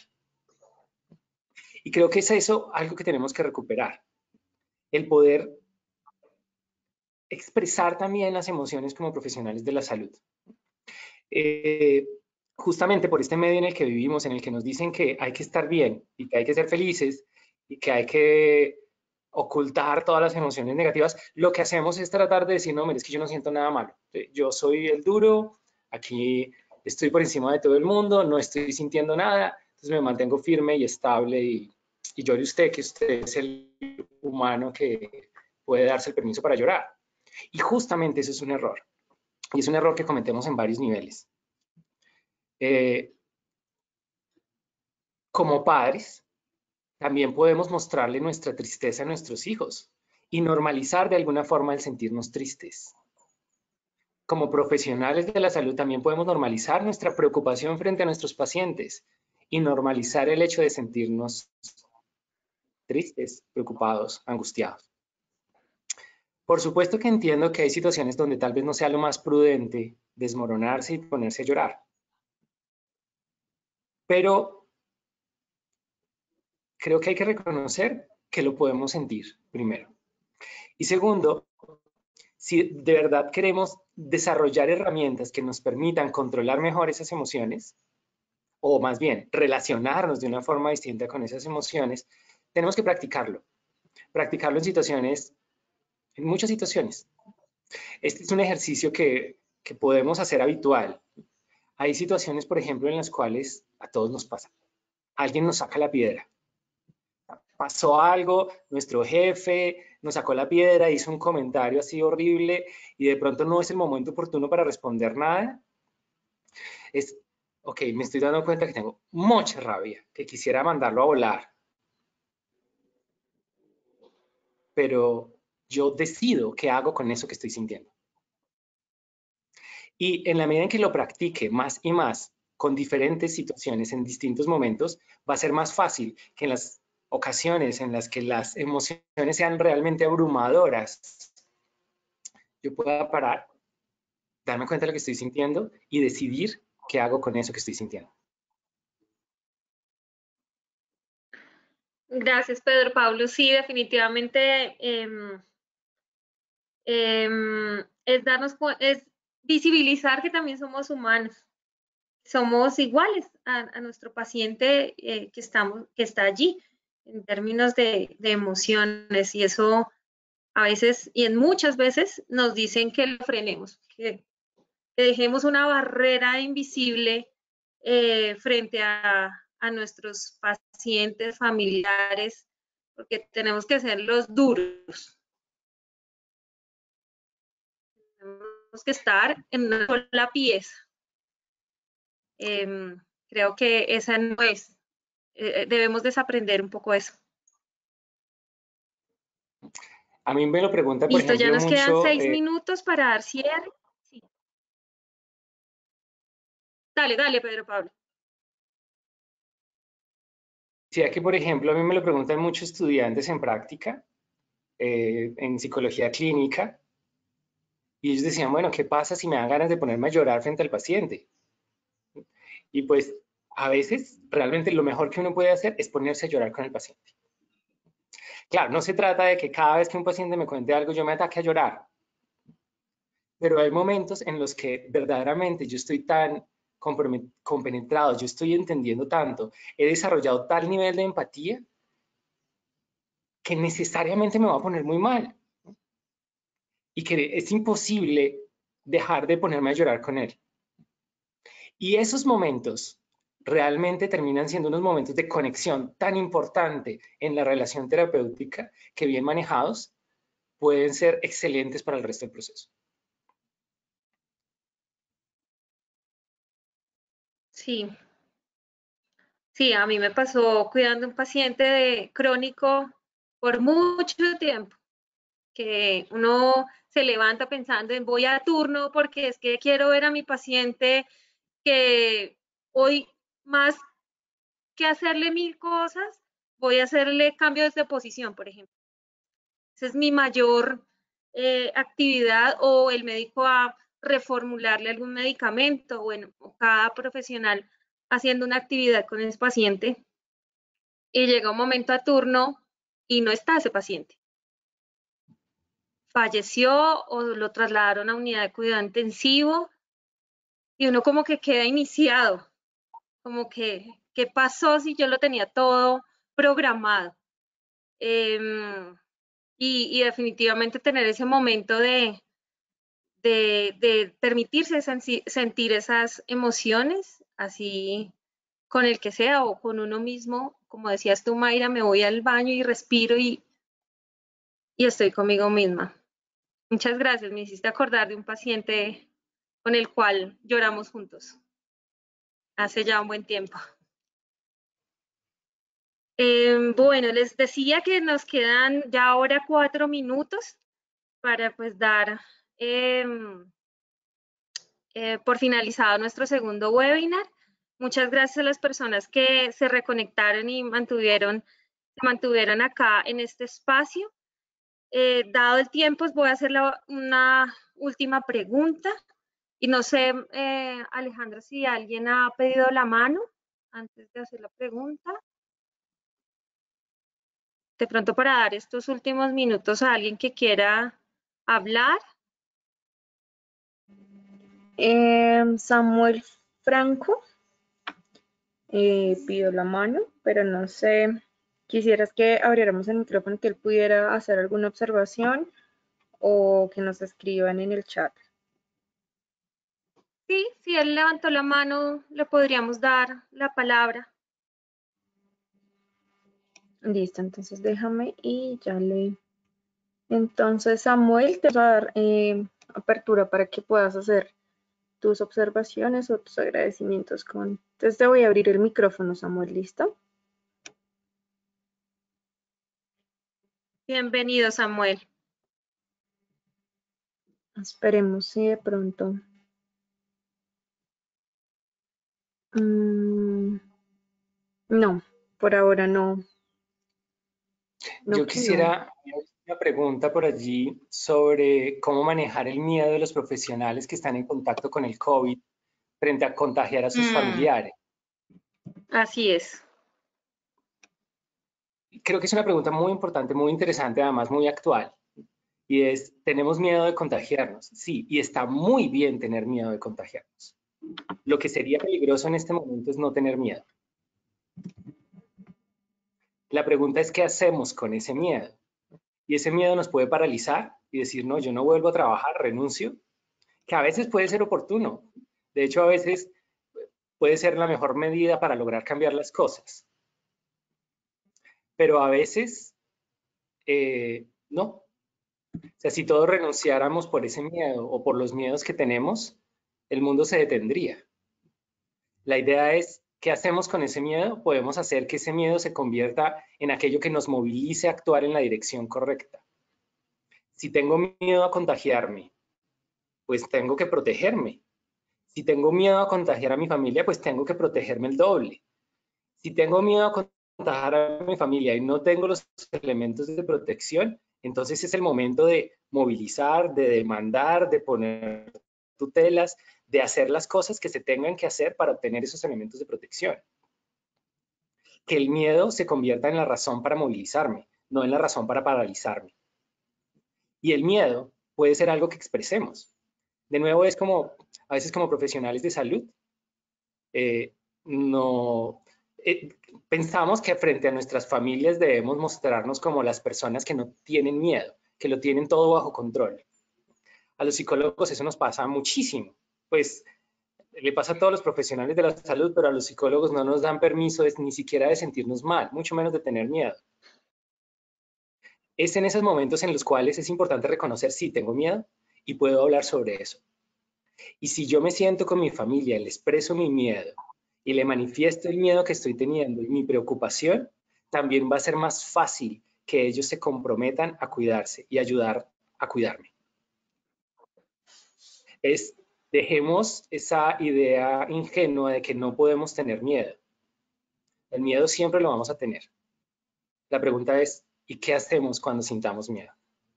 Y creo que es eso algo que tenemos que recuperar. El poder expresar también las emociones como profesionales de la salud. Justamente por este medio en el que vivimos, en el que nos dicen que hay que estar bien y que hay que ser felices y que hay que ocultar todas las emociones negativas, lo que hacemos es tratar de decir, no, mire, es que yo no siento nada malo. Yo soy el duro, aquí estoy por encima de todo el mundo, no estoy sintiendo nada, Entonces me mantengo firme y estable y llore usted, que usted es el humano que puede darse el permiso para llorar. Y justamente eso es un error. Y es un error que cometemos en varios niveles. Como padres, también podemos mostrarle nuestra tristeza a nuestros hijos y normalizar de alguna forma el sentirnos tristes. Como profesionales de la salud también podemos normalizar nuestra preocupación frente a nuestros pacientes y normalizar el hecho de sentirnos tristes, preocupados, angustiados. Por supuesto que entiendo que hay situaciones donde tal vez no sea lo más prudente desmoronarse y ponerse a llorar. Pero creo que hay que reconocer que lo podemos sentir, primero. Y segundo, si de verdad queremos desarrollar herramientas que nos permitan controlar mejor esas emociones, o más bien relacionarnos de una forma distinta con esas emociones, tenemos que practicarlo. Practicarlo en situaciones, en muchas situaciones. Este es un ejercicio que podemos hacer habitual. Hay situaciones, por ejemplo, en las cuales a todos nos pasa. Alguien nos saca la piedra. Pasó algo, nuestro jefe nos sacó la piedra, hizo un comentario así horrible y de pronto no es el momento oportuno para responder nada. Ok, me estoy dando cuenta que tengo mucha rabia, que quisiera mandarlo a volar. Pero yo decido qué hago con eso que estoy sintiendo. Y en la medida en que lo practique más y más con diferentes situaciones en distintos momentos, va a ser más fácil que en las ocasiones en las que las emociones sean realmente abrumadoras, yo pueda parar, darme cuenta de lo que estoy sintiendo y decidir qué hago con eso que estoy sintiendo. Gracias, Pedro Pablo. Sí, definitivamente es visibilizar que también somos humanos, somos iguales a nuestro paciente que está allí en términos de emociones, y eso a veces y en muchas veces nos dicen que lo frenemos, que dejemos una barrera invisible frente a nuestros pacientes, familiares, porque tenemos que ser los duros. Tenemos que estar en una sola pieza. Creo que esa no es. Debemos desaprender un poco eso. A mí me lo pregunta, por Listo, ejemplo, ya nos quedan mucho, 6 minutos para dar cierre. Sí. Dale, dale, Pedro Pablo. Sí, que por ejemplo, a mí me lo preguntan muchos estudiantes en práctica, en psicología clínica, y ellos decían, bueno, ¿qué pasa si me dan ganas de ponerme a llorar frente al paciente? Y pues a veces realmente lo mejor que uno puede hacer es ponerse a llorar con el paciente. Claro, no se trata de que cada vez que un paciente me cuente algo yo me ataque a llorar, pero hay momentos en los que verdaderamente yo estoy tan compenetrado, yo estoy entendiendo tanto, he desarrollado tal nivel de empatía que necesariamente me va a poner muy mal y que es imposible dejar de ponerme a llorar con él. Y esos momentos realmente terminan siendo unos momentos de conexión tan importante en la relación terapéutica que, bien manejados, pueden ser excelentes para el resto del proceso. Sí. Sí, a mí me pasó cuidando a un paciente crónico por mucho tiempo, que uno se levanta pensando en voy a turno porque es que quiero ver a mi paciente, que hoy más que hacerle 1000 cosas, voy a hacerle cambios de posición, por ejemplo. Esa es mi mayor actividad, o el médico a reformularle algún medicamento, bueno, cada profesional haciendo una actividad con ese paciente, y llega un momento a turno y no está ese paciente. Falleció o lo trasladaron a unidad de cuidado intensivo y uno como que queda iniciado, como que, ¿qué pasó si yo lo tenía todo programado? Y definitivamente tener ese momento de permitirse sentir esas emociones, así con el que sea o con uno mismo, como decías tú, Mayra, me voy al baño y respiro y estoy conmigo misma. Muchas gracias, me hiciste acordar de un paciente con el cual lloramos juntos hace ya un buen tiempo. Bueno, les decía que nos quedan ya ahora 4 minutos para pues dar por finalizado nuestro segundo webinar. Muchas gracias a las personas que se reconectaron y se mantuvieron acá en este espacio. Dado el tiempo, voy a hacer una última pregunta. Y no sé, Alejandra, si alguien ha pedido la mano antes de hacer la pregunta. De pronto para dar estos últimos minutos a alguien que quiera hablar. Samuel Franco pidió la mano, pero no sé, quisieras que abriéramos el micrófono, que él pudiera hacer alguna observación o que nos escriban en el chat. Sí, si él levantó la mano, le podríamos dar la palabra. Listo, entonces déjame y ya le... Entonces, Samuel, te va a dar apertura para que puedas hacer tus observaciones o tus agradecimientos con... Entonces te voy a abrir el micrófono, Samuel, ¿listo? Bienvenido, Samuel. Esperemos si de pronto... no, por ahora no. Yo quisiera una pregunta por allí sobre cómo manejar el miedo de los profesionales que están en contacto con el COVID frente a contagiar a sus familiares. Así es. Creo que es una pregunta muy importante, muy interesante, además muy actual. Y es, ¿tenemos miedo de contagiarnos? Sí, y está muy bien tener miedo de contagiarnos. Lo que sería peligroso en este momento es no tener miedo. La pregunta es, ¿qué hacemos con ese miedo? Y ese miedo nos puede paralizar y decir, no, yo no vuelvo a trabajar, renuncio, que a veces puede ser oportuno. De hecho, a veces puede ser la mejor medida para lograr cambiar las cosas. Pero a veces, no. O sea, si todos renunciáramos por ese miedo o por los miedos que tenemos, el mundo se detendría. La idea es, ¿qué hacemos con ese miedo? Podemos hacer que ese miedo se convierta en aquello que nos movilice a actuar en la dirección correcta. Si tengo miedo a contagiarme, pues tengo que protegerme. Si tengo miedo a contagiar a mi familia, pues tengo que protegerme el doble. Si tengo miedo a contagiar a mi familia y no tengo los elementos de protección, entonces es el momento de movilizar, de demandar, de poner tutelas, de hacer las cosas que se tengan que hacer para obtener esos elementos de protección. Que el miedo se convierta en la razón para movilizarme, no en la razón para paralizarme. Y el miedo puede ser algo que expresemos. De nuevo, es como, a veces como profesionales de salud, pensamos que frente a nuestras familias debemos mostrarnos como las personas que no tienen miedo, que lo tienen todo bajo control. A los psicólogos eso nos pasa muchísimo. Pues le pasa a todos los profesionales de la salud, pero a los psicólogos no nos dan permiso ni siquiera de sentirnos mal, mucho menos de tener miedo. Es en esos momentos en los cuales es importante reconocer si tengo miedo y puedo hablar sobre eso. Y si yo me siento con mi familia, le expreso mi miedo y le manifiesto el miedo que estoy teniendo y mi preocupación, también va a ser más fácil que ellos se comprometan a cuidarse y ayudar a cuidarme. Dejemos esa idea ingenua de que no podemos tener miedo. El miedo siempre lo vamos a tener. La pregunta es, ¿y qué hacemos cuando sintamos miedo?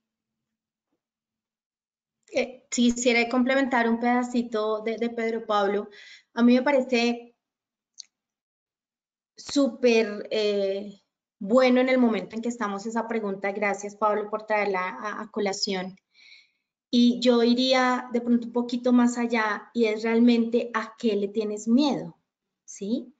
Quisiera complementar un pedacito de Pedro Pablo. A mí me parece súper bueno en el momento en que estamos esa pregunta. Gracias, Pablo, por traerla a colación. Y yo iría de pronto un poquito más allá y es realmente a qué le tienes miedo, ¿sí?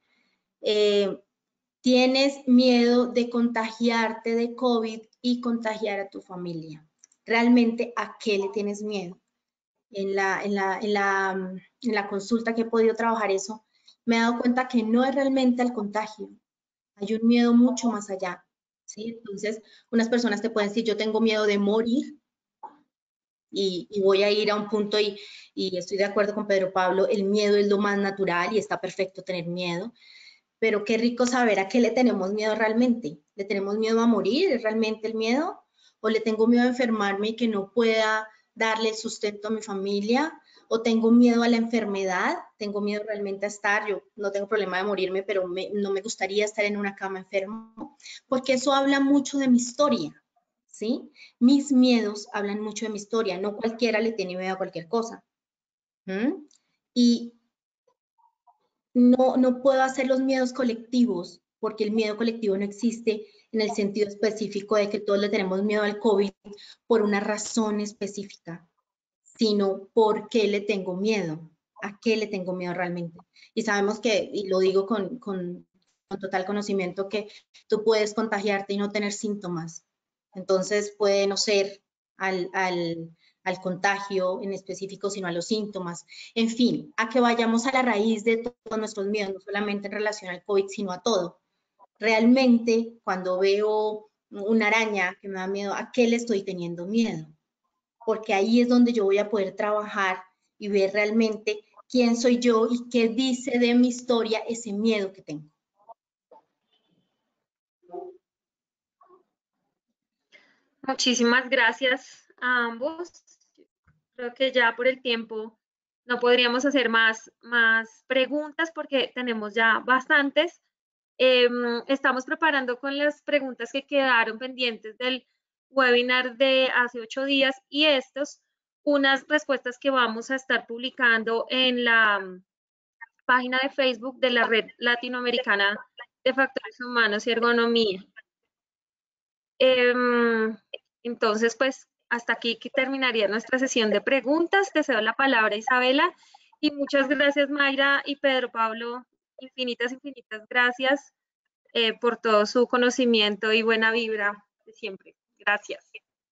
Tienes miedo de contagiarte de COVID y contagiar a tu familia. ¿Realmente a qué le tienes miedo? En la consulta que he podido trabajar eso, me he dado cuenta que no es realmente al contagio, hay un miedo mucho más allá, ¿sí? Entonces, unas personas te pueden decir, yo tengo miedo de morir y voy a ir a un punto y estoy de acuerdo con Pedro Pablo, el miedo es lo más natural y está perfecto tener miedo, pero qué rico saber a qué le tenemos miedo realmente. ¿Le tenemos miedo a morir? ¿Es realmente el miedo? ¿O le tengo miedo a enfermarme y que no pueda darle sustento a mi familia? ¿O tengo miedo a la enfermedad? ¿Tengo miedo realmente a estar? Yo no tengo problema de morirme, pero no me gustaría estar en una cama enfermo, porque eso habla mucho de mi historia, ¿sí? Mis miedos hablan mucho de mi historia, no cualquiera le tiene miedo a cualquier cosa. Y no puedo hacer los miedos colectivos, porque el miedo colectivo no existe en el sentido específico de que todos le tenemos miedo al COVID por una razón específica, sino por qué le tengo miedo, a qué le tengo miedo realmente. Y sabemos que, y lo digo con total conocimiento, que tú puedes contagiarte y no tener síntomas. Entonces puede no ser al contagio en específico, sino a los síntomas. En fin, a que vayamos a la raíz de todos nuestros miedos, no solamente en relación al COVID, sino a todo. Realmente, cuando veo una araña que me da miedo, ¿a qué le estoy teniendo miedo? Porque ahí es donde yo voy a poder trabajar y ver realmente quién soy yo y qué dice de mi historia ese miedo que tengo. Muchísimas gracias a ambos. Creo que ya por el tiempo no podríamos hacer más preguntas porque tenemos ya bastantes. Estamos preparando con las preguntas que quedaron pendientes del webinar de hace 8 días y unas respuestas que vamos a estar publicando en la página de Facebook de la Red Latinoamericana de Factores Humanos y Ergonomía. Entonces, pues hasta aquí que terminaría nuestra sesión de preguntas. Te cedo la palabra, Isabela, y muchas gracias, Mayra y Pedro Pablo. Infinitas gracias por todo su conocimiento y buena vibra de siempre. Gracias.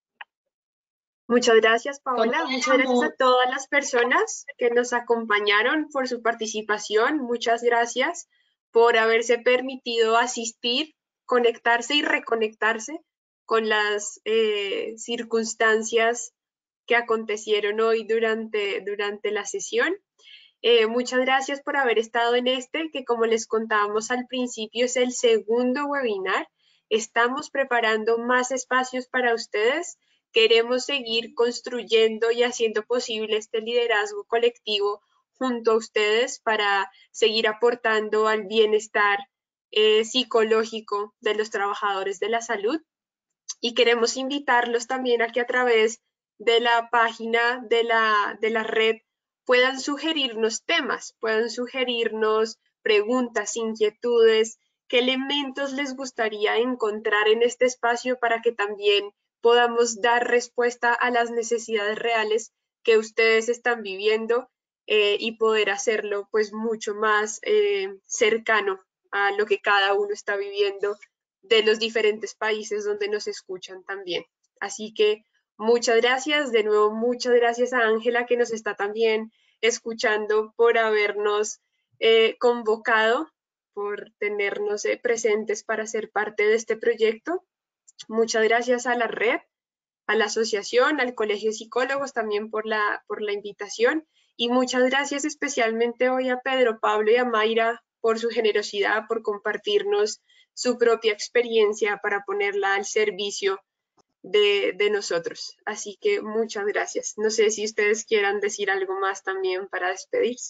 Muchas gracias, Paola. Muchas gracias a Amor. todas las personas que nos acompañaron por su participación. Muchas gracias por haberse permitido asistir, conectarse y reconectarse con las circunstancias que acontecieron hoy durante la sesión. Muchas gracias por haber estado en que como les contábamos al principio, es el segundo webinar. Estamos preparando más espacios para ustedes. Queremos seguir construyendo y haciendo posible este liderazgo colectivo junto a ustedes para seguir aportando al bienestar psicológico de los trabajadores de la salud. Y queremos invitarlos también a que a través de la página de la red puedan sugerirnos temas, puedan sugerirnos preguntas, inquietudes, qué elementos les gustaría encontrar en este espacio para que también podamos dar respuesta a las necesidades reales que ustedes están viviendo y poder hacerlo pues mucho más cercano a lo que cada uno está viviendo de los diferentes países donde nos escuchan también. Así que muchas gracias, de nuevo muchas gracias a Ángela que nos está también escuchando por habernos convocado, por tenernos presentes para ser parte de este proyecto. Muchas gracias a la red, a la asociación, al Colegio de Psicólogos también por la invitación y muchas gracias especialmente hoy a Pedro Pablo y a Mayra por su generosidad, por compartirnos su propia experiencia para ponerla al servicio de nosotros. Así que muchas gracias. No sé si ustedes quieran decir algo más también para despedirse.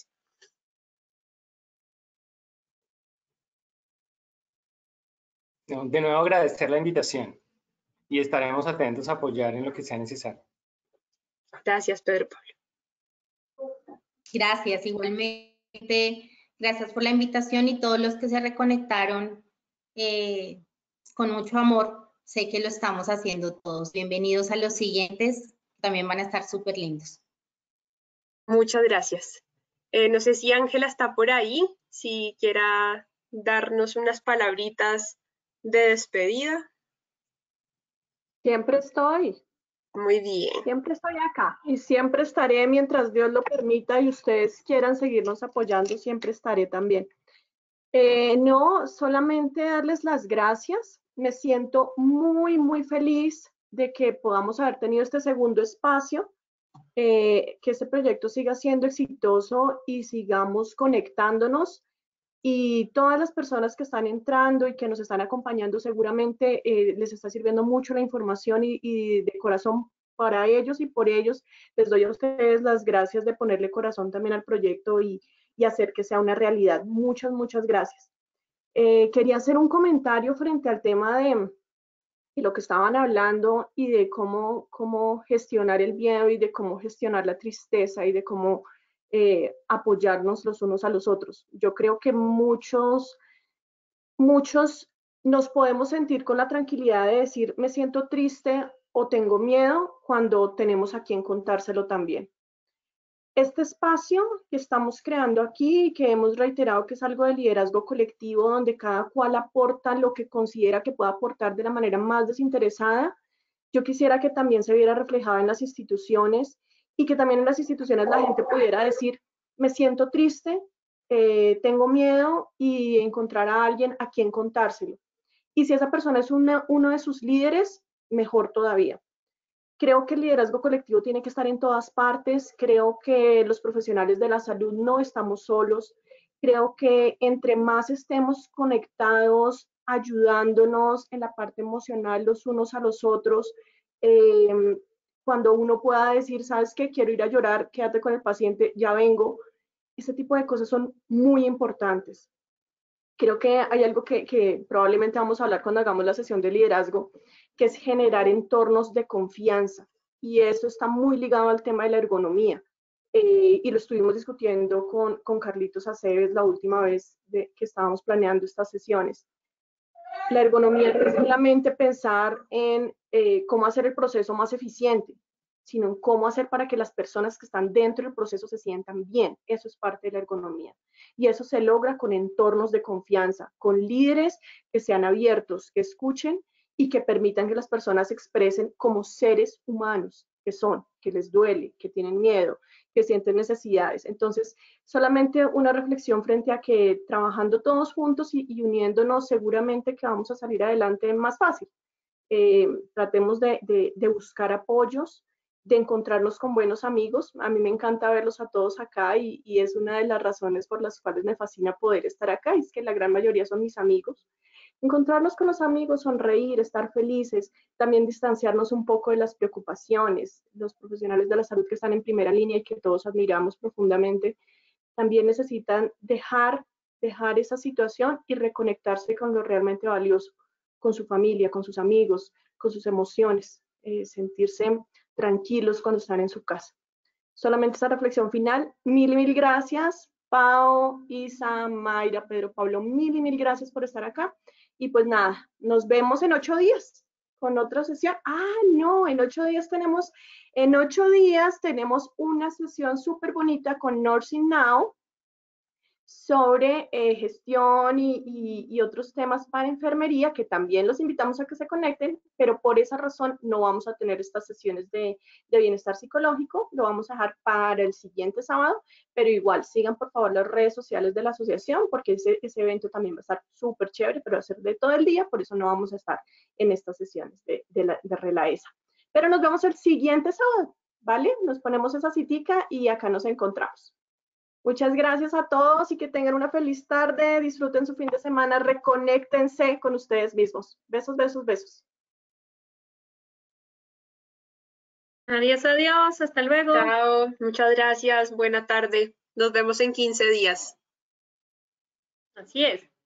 De nuevo agradecer la invitación y estaremos atentos a apoyar en lo que sea necesario. Gracias, Pedro Pablo. Gracias, igualmente. Gracias por la invitación y todos los que se reconectaron con mucho amor. Sé que lo estamos haciendo todos. Bienvenidos a los siguientes. También van a estar súper lindos. Muchas gracias. No sé si Ángela está por ahí, si quiera darnos unas palabritas de despedida. Siempre estoy. Muy bien. Siempre estoy acá y siempre estaré mientras Dios lo permita y ustedes quieran seguirnos apoyando, siempre estaré también. No, solamente darles las gracias. Me siento muy, muy feliz de que podamos haber tenido este segundo espacio, que este proyecto siga siendo exitoso y sigamos conectándonos. Y todas las personas que están entrando y que nos están acompañando seguramente les está sirviendo mucho la información y de corazón para ellos y por ellos les doy a ustedes las gracias de ponerle corazón también al proyecto y hacer que sea una realidad. Muchas, muchas gracias. Quería hacer un comentario frente al tema de lo que estaban hablando y de cómo gestionar el miedo y de cómo gestionar la tristeza y de cómo apoyarnos los unos a los otros. Yo creo que muchos nos podemos sentir con la tranquilidad de decir, me siento triste o tengo miedo cuando tenemos a quien contárselo también. Este espacio que estamos creando aquí y que hemos reiterado que es algo de liderazgo colectivo donde cada cual aporta lo que considera que puede aportar de la manera más desinteresada, yo quisiera que también se viera reflejado en las instituciones y que también en las instituciones la gente pudiera decir, me siento triste, tengo miedo y encontrar a alguien a quien contárselo. Y si esa persona es uno de sus líderes, mejor todavía. Creo que el liderazgo colectivo tiene que estar en todas partes. Creo que los profesionales de la salud no estamos solos. Creo que entre más estemos conectados, ayudándonos en la parte emocional los unos a los otros, cuando uno pueda decir, ¿sabes qué? Quiero ir a llorar, quédate con el paciente, ya vengo. Ese tipo de cosas son muy importantes. Creo que hay algo que probablemente vamos a hablar cuando hagamos la sesión de liderazgo, que es generar entornos de confianza. Y eso está muy ligado al tema de la ergonomía. Y lo estuvimos discutiendo con Carlitos Aceves la última vez que estábamos planeando estas sesiones. La ergonomía no es solamente pensar en cómo hacer el proceso más eficiente, sino en cómo hacer para que las personas que están dentro del proceso se sientan bien. Eso es parte de la ergonomía. Y eso se logra con entornos de confianza, con líderes que sean abiertos, que escuchen y que permitan que las personas se expresen como seres humanos que son, que les duele, que tienen miedo, que sienten necesidades. Entonces, solamente una reflexión frente a que trabajando todos juntos y uniéndonos, seguramente que vamos a salir adelante más fácil. Tratemos de buscar apoyos, de encontrarnos con buenos amigos. A mí me encanta verlos a todos acá y es una de las razones por las cuales me fascina poder estar acá, y es que la gran mayoría son mis amigos. Encontrarnos con los amigos, sonreír, estar felices, también distanciarnos un poco de las preocupaciones. Los profesionales de la salud que están en primera línea y que todos admiramos profundamente, también necesitan dejar esa situación y reconectarse con lo realmente valioso, con su familia, con sus amigos, con sus emociones, sentirse tranquilos cuando están en su casa. Solamente esa reflexión final. Mil gracias, Pao, Isa, Mayra, Pedro, Pablo, mil gracias por estar acá. Y pues nada, nos vemos en 8 días con otra sesión. No, en 8 días tenemos una sesión súper bonita con Nursing Now sobre gestión y otros temas para enfermería, que también los invitamos a que se conecten, pero por esa razón no vamos a tener estas sesiones de bienestar psicológico, lo vamos a dejar para el siguiente sábado, pero igual sigan por favor las redes sociales de la asociación, porque ese evento también va a estar súper chévere, pero va a ser de todo el día, por eso no vamos a estar en estas sesiones de RELAESA. Pero nos vemos el siguiente sábado, ¿vale? Nos ponemos esa citica y acá nos encontramos. Muchas gracias a todos y que tengan una feliz tarde, disfruten su fin de semana, reconéctense con ustedes mismos. Besos, besos, besos. Adiós, adiós, hasta luego. Chao, muchas gracias, buena tarde. Nos vemos en 15 días. Así es.